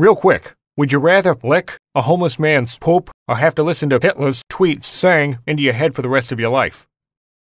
Real quick, would you rather lick a homeless man's poop or have to listen to Hitler's tweets saying into your head for the rest of your life?